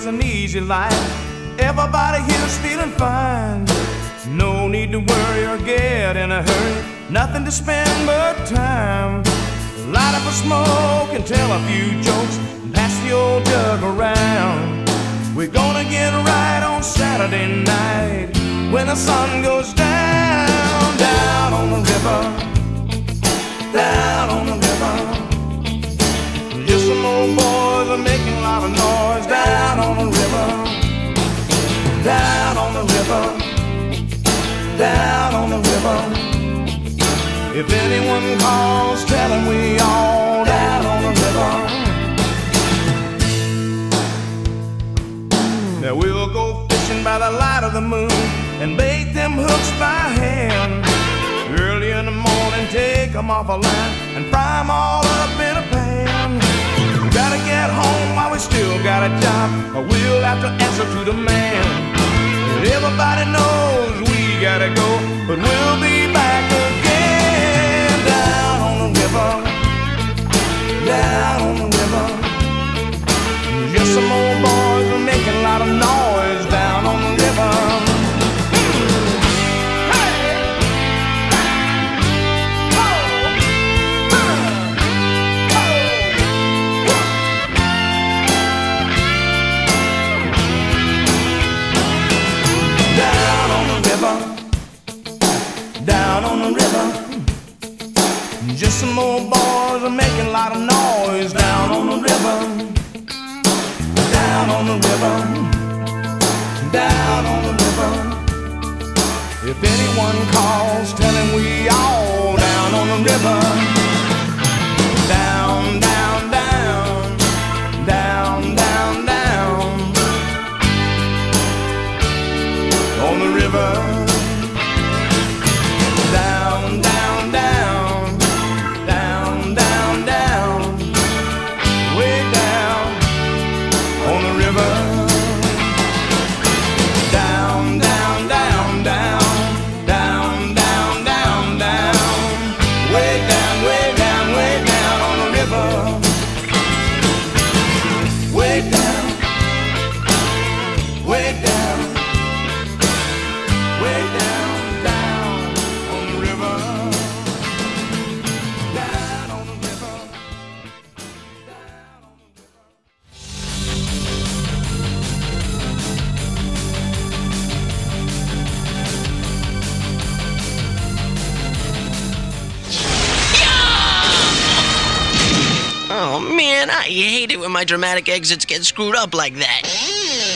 is an easy life. Everybody here's feeling fine. No need to worry or get in a hurry. Nothing to spend but time. Light up a smoke and tell a few jokes. Pass the old jug around. We're gonna get right on Saturday night when the sun goes down. Down on the river, down on the river. Just some old boys are making a lot of noise. Down on the river, down on the river, down on the river. If anyone calls, tell them we all down on the river. Now we'll go fishing by the light of the moon and bait them hooks by hand. Early in the morning, take them off a line and fry them all up in a pan. We gotta get home while we still got a job, or we'll have to answer to the man. Everybody knows we gotta go, but we'll be back again. Down on the river, down on the river. Just some old boys are making a lot of noise down on the river. Down on the river, just some old boys are making a lot of noise down on the river. Down on the river, down on the river. If anyone calls, tell him we all down on the river. Down, down, down, down, down, down on the river. Down, down, down, down, down, down, way down on the river. Down, down, down, down, down, down, down, down, way down, way down, way down on the river. Way down, way down, way down. Oh man, I hate it when my dramatic exits get screwed up like that.